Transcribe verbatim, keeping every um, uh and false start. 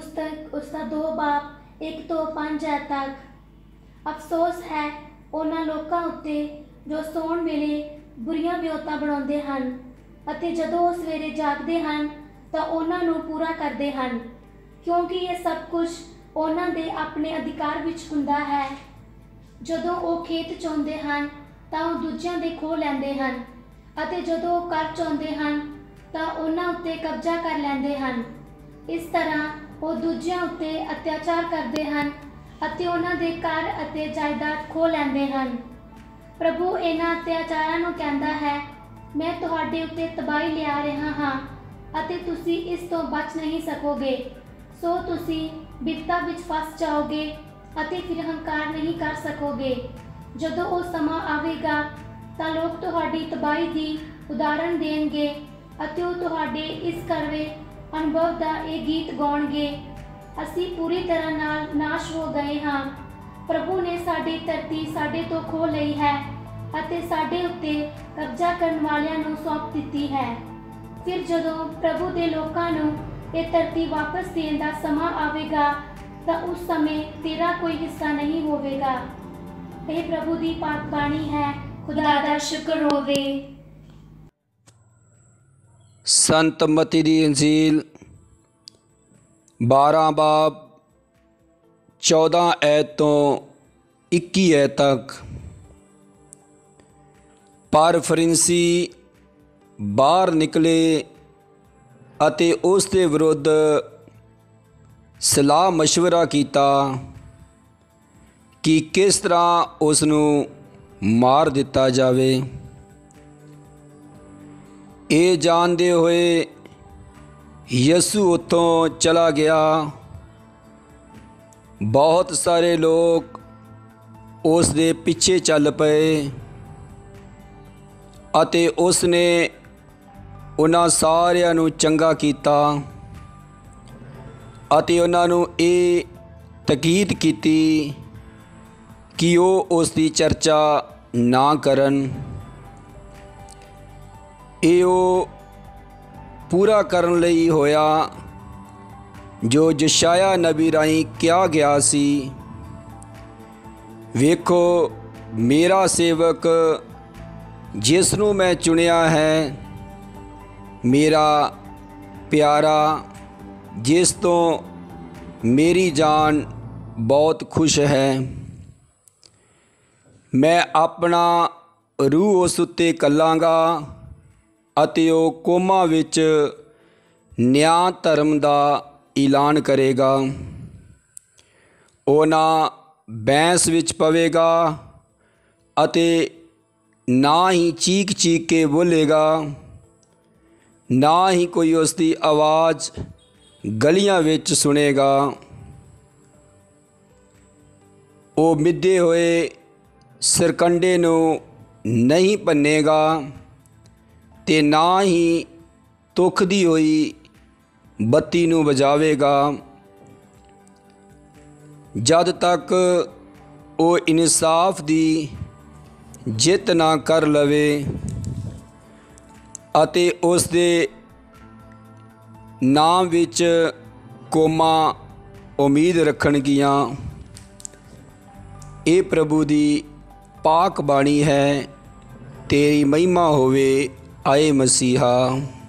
पुस्तक उसका दो बाप एक तो पंज ऐ तक। अफसोस है उन्हां लोकां उत्ते जो सौण वेले बुरीआं वियोतां बनाउंदे हन अते जदों वो सवेरे जागदे हन तां उन्हां नूं पूरा करदे हन, क्योंकि ये सब कुछ उन्हां दे अपने अधिकार विच हुंदा है। जदों वो खेत चाहुंदे हन तां वो दूजिआं दे खोह लैंदे हन अते जदों वो कर चाहुंदे हन तां उन्हां उत्ते कब्जा कर लैंदे हन। इस तरह वो दूजिआं उत्ते अत्याचार करदे हन अते उन्हां दे घर अते जायदाद खोह लैंदे हन। प्रभु इन्हां अत्याचारां नूं कहंदा है, मैं तुहाडे उत्ते तबाही लिया रहा हाँ अते तुसीं इस तों बच नहीं सकोगे। सो तुसीं बिपता विच फस जाओगे अते फिर हंकार नहीं कर सकोगे। जदों वो समा आवेगा तां लोग तुहाडी तबाही दी उदाहरण देणगे अते वो तुहाडे इस कड़वे अनुभव दा ये गीत गाउणगे, असीं पूरी तरह नाल नाश हो गए हाँ। प्रभु ने साडी धरती साडे तो खो लई है अते साडे उत्ते कब्जा करन वालियां नूं सौंप दित्ती है। फिर जदों प्रभु दे लोकां नूं ये धरती वापस देण दा समा आवेगा तां उस समय तेरा कोई हिस्सा नहीं होवेगा। यह प्रभु दी पाक बाणी है, खुदा दा शुक्र होवे। संत मती दी इंजील बारह बाब चौदह ऐत तो इक्की ऐत तक। पर फरीसी बाहर निकले अते उस दे विरुद्ध सलाह मशवरा किया कि किस तरह उसनूं मार दिता जावे। ये जानते हुए यसू उत्थों चला गया। बहुत सारे लोग उस दे पिछे चल पे अते उसने उन्हां सारिਆਂ ਨੂੰ चंगा कीता अते उन्हां ਨੂੰ ਇਹ तकीद कीती कि वो उसकी चर्चा ना करन। ये वो पूरा करन लई होया जो यशाया नबी राहीं कहा गया सी, वेखो मेरा सेवक जिसनों मैं चुनिया है, मेरा प्यारा जिस तो मेरी जान बहुत खुश है। मैं अपना रूह उस उत्ते कल्लांगा अते वो कोमा विच न्याय धर्म दा ऐलान करेगा। वो ना बैंस विच पवेगा अते ना ही चीख चीख के बोलेगा, ना ही कोई उसकी आवाज़ गलियां विच सुनेगा। वो मिधे हुए सरकंडे नूं नहीं भन्नेगा ते ना ही तुखदी हुई बत्ती नूं बजावेगा, जद तक वो इंसाफ दी जित ना कर लवे अते उस दे नाम विच कोमा उम्मीद रखणगियां। ये प्रभु दी पाक बाणी है, तेरी महिमा होवे आए मसीहा।